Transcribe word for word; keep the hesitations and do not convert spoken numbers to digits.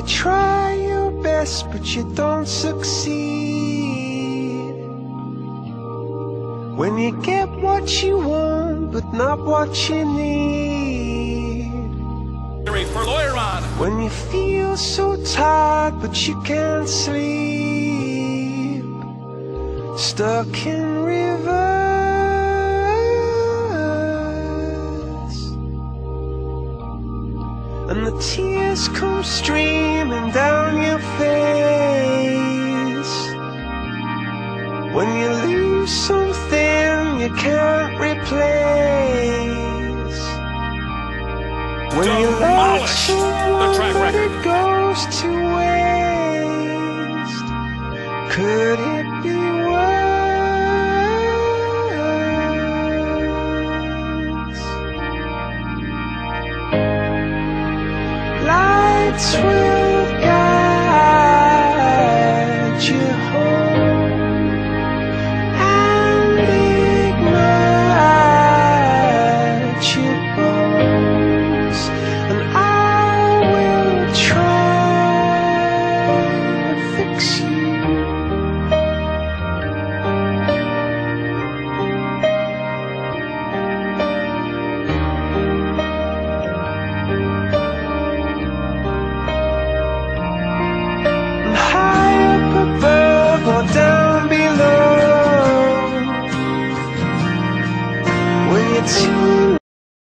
try your best but you don't succeed, when you get what you want but not what you need, For Lawyer On. when you feel so tired but you can't sleep, stuck in reverse, and the tears come streaming down your face, when you lose something you can't replace, when you love Demolish the someone track but record. it goes to waste, could it be worse? Lights will